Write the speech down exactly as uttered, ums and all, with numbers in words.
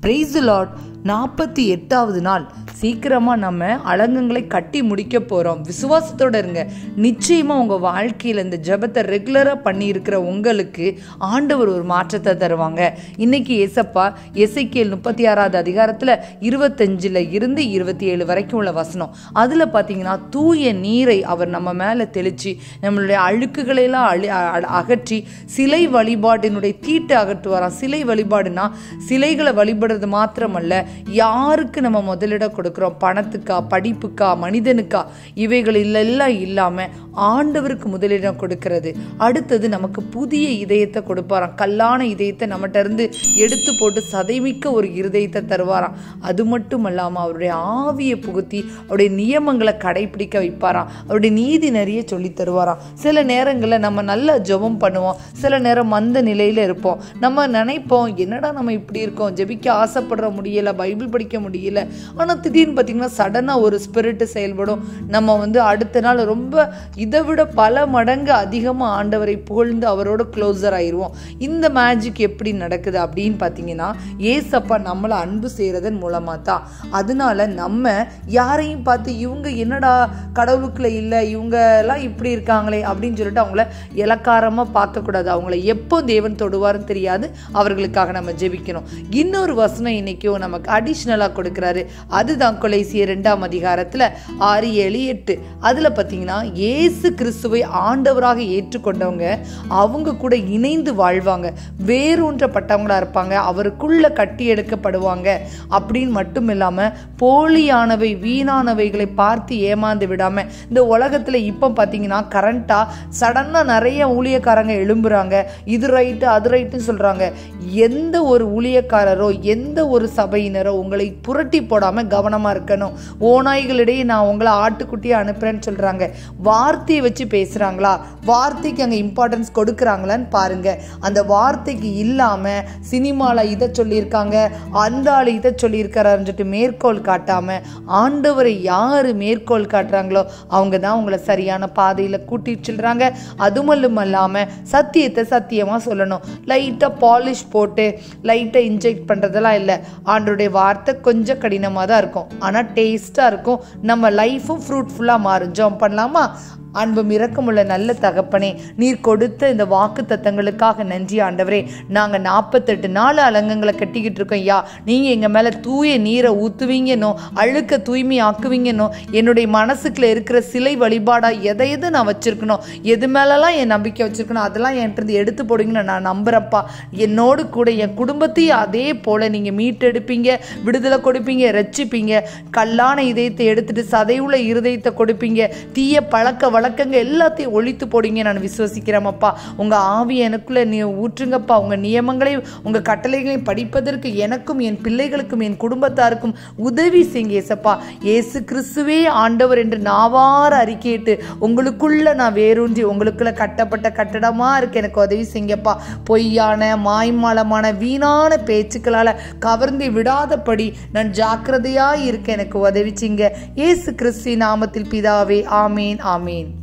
Praise the Lord. நாற்பத்தி எட்டாவது நாள். சீக்கிரமாக நம்ம அலங்கங்களை கட்டி முடிக்க போகிறோம். விசுவாசத்தோடு இருங்க. நிச்சயமாக உங்கள் வாழ்க்கையில் இந்த ஜெபத்தை ரெகுலராக பண்ணி இருக்கிற உங்களுக்கு ஆண்டவர் ஒரு மாற்றத்தை தருவாங்க. இன்னைக்கு ஏசப்பா எசேக்கியேல் முப்பத்தி ஆறாவது அதிகாரத்தில் இருபத்தஞ்சில் இருந்து இருபத்தி ஏழு வரைக்கும் உள்ள வசனம். அதில் பார்த்தீங்கன்னா தூய நீரை அவர் நம்ம மேலே தெளித்து நம்மளுடைய அழுக்குகளையெல்லாம் அழி அகற்றி சிலை வழிபாடினுடைய தீட்டை அகற்றுவாராம். சிலை வழிபாடுனா சிலைகளை வழிபடுறது மாத்திரமல்ல, யாருக்கு நம்ம முதலிட கொடுக்குறோம், பணத்துக்கா, படிப்புக்கா, மனிதனுக்கா, இவைகள் எல்லாம் இல்லாமல் ஆண்டவருக்கு முதலிடம் கொடுக்கிறது. அடுத்தது நமக்கு புதிய இதயத்தை கொடுப்பாராம். கல்லான இதயத்தை நம்மகிட்ட இருந்து எடுத்து போட்டு சதைமிக்க ஒரு இருதயத்தை தருவாராம். அது மட்டும் இல்லாமல் அவருடைய ஆவியை புகுத்தி அவருடைய நியமங்களை கடைபிடிக்க வைப்பாராம். அவருடைய நீதி நிறைய சொல்லி தருவாராம். சில நேரங்களில் நம்ம நல்லா ஜெபம் பண்ணுவோம், சில நேரம் மந்த நிலையில் இருப்போம். நம்ம நினைப்போம், என்னடா நம்ம இப்படி இருக்கோம், ஜெபிக்க ஆசைப்படுற முடியல, பைபிள் படிக்க முடியல. ஆனால் திடீர்னு பார்த்தீங்கன்னா சடனாக ஒரு ஸ்பிரிட்டு செயல்படும். நம்ம வந்து அடுத்த நாள் ரொம்ப இதை விட பல மடங்கு அதிகமாக ஆண்டவரை புகழ்ந்து அவரோட க்ளோஸர் ஆயிடுவோம். இந்த மேஜிக் எப்படி நடக்குது அப்படின்னு பார்த்தீங்கன்னா, ஏசப்பா நம்மளை அன்பு செய்கிறதன் மூலமாக தான். அதனால நம்ம யாரையும் பார்த்து இவங்க என்னடா கடவுளுக்குள்ள இல்லை, இவங்க எல்லாம் இப்படி இருக்காங்களே அப்படின்னு சொல்லிட்டு அவங்கள இலக்காரமாக பார்க்கக்கூடாது. அவங்கள எப்போ தேவன் தொடுவார்னு தெரியாது. அவர்களுக்காக நம்ம ஜெபிக்கணும். இன்னொரு வசனம் இன்னைக்கும் நமக்கு அடிஷ்னலாக கொடுக்குறாரு. அதுதான் கொலைசியர் ரெண்டாம் அதிகாரத்தில் ஆறு ஏழு எட்டு. அதில் பார்த்தீங்கன்னா இயேசு கிறிஸ்துவை ஆண்டவராக ஏற்றுக்கொண்டவங்க அவங்க கூட இணைந்து வாழ்வாங்க, வேரூன்றப்பட்டவங்களா இருப்பாங்க, அவருக்குள்ள கட்டி எடுக்கப்படுவாங்க. அப்படின்னு மட்டும் இல்லாமல் போலியானவை வீணானவைகளை பார்த்து ஏமாந்து விடாம, இந்த உலகத்தில் இப்போ பார்த்தீங்கன்னா கரண்டா சடனாக நிறைய ஊழியக்காரங்க எழும்புறாங்க, இது ரைட்டு அது ரைட்டுன்னு சொல்றாங்க. எந்த ஒரு ஊழியக்காரரோ எந்த ஒரு சபையினரோ உங்களை புரட்டி போடாம கவனமா இருக்கணும். ஓநாய்களிடையே நான் உங்களை ஆட்டுக்குட்டியை அனுப்புறேன்னு சொல்றாங்க. வார்த்தையை வச்சு பேசுறாங்களா, வார்த்தைக்கு அங்க இம்பார்ட்டன்ஸ் கொடுக்குறாங்களான்னு பாருங்க. அந்த வார்த்தைக்கு இல்லாம சினிமால இதை சொல்லியிருக்காங்க, அந்த ஆள் இதை சொல்லியிருக்காருன்னு சொல்லிட்டு மேற்கோள் காட்டாம ஆண்டவரை யாரு மேற்கோள் காட்டுறாங்களோ அவங்க தான் உங்களை சரியான பாதையில கூட்டிட்டு சொல்றாங்க. அதுமல்லும் இல்லாம சத்தியத்தை சத்தியமா சொல்லணும். லைட்டா பாலிஷ் போட்டு லைட்டா இன்ஜெக்ட் பண்றதெல்லாம் இல்லை. ஆண்டவருடைய வார்த்தை கொஞ்சம் கடினமாக தான் இருக்கும், ஆனால் டேஸ்டாக இருக்கும். நம்ம லைஃபும் ஃப்ரூட்ஃபுல்லாக மாறும். ஜெபம் பண்ணலாமா? அன்பும் இரக்கமுள்ள நல்ல தகப்பனே, நீர் கொடுத்த இந்த வாக்கு தத்தங்களுக்காக நன்றி ஆண்டவரே. நாங்கள் நாற்பத்தெட்டு நாலு அலங்கங்களை கட்டிக்கிட்டு இருக்கோம். ஐயா, நீங்கள் எங்கள் மேலே தூய நீரை ஊற்றுவீங்கன்னோ, அழுக்க தூய்மை ஆக்குவீங்கன்னோ, என்னுடைய மனசுக்குள்ள இருக்கிற சிலை வழிபாடாக எதை எது நான் வச்சுருக்கணும், எது மேலெல்லாம் என் நம்பிக்கை வச்சுருக்கணும், அதெல்லாம் என்கிட்ட எடுத்து போடுவீங்கன்னு நான் நம்புகிறப்பா. என்னோடு கூட என் குடும்பத்தையும் அதே போல் நீங்கள் மீட்டெடுப்பீங்க, விடுதலை கொடுப்பீங்க, ரட்சிப்பீங்க. கல்லான இதயத்தை எடுத்துட்டு சதையுள்ள இருதயத்தை கொடுப்பீங்க. தீய பழக்க வழக்கங்க எல்லாத்தையும் ஒழித்து போடுங்க நான் விசுவசிக்கிறேன்ப்பா. உங்க ஆவி எனக்குள்ள நீ ஊற்றுங்கப்பா. உங்க நியமங்களையும் உங்க கட்டளைகளையும் படிப்பதற்கு எனக்கும் என் பிள்ளைகளுக்கும் என் குடும்பத்தாருக்கும் உதவி செய்யுங்க ஏசப்பா. இயேசு கிறிஸ்துவே ஆண்டவர் என்று நாவார அறிக்கையிட்டு உங்களுக்குள்ள நான் வேரூன்றி உங்களுக்குள்ள கட்டப்பட்ட கட்டடமா இருக்கு. எனக்கு உதவி செய்யுங்கப்பா. பொய்யான மாய்மாலமான வீணான பேச்சுக்களால கவர்ந்து விடாதபடி நான் ஜாக்கிரதையா இருக்க எனக்கு உதவி செய்யுங்க. இயேசு கிறிஸ்து நாமத்தில் பிதாவே, ஆமேன் ஆமேன்.